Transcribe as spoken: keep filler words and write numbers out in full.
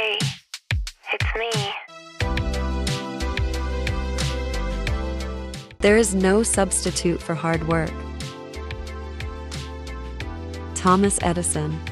Hey, it's me. There is no substitute for hard work. Thomas Edison.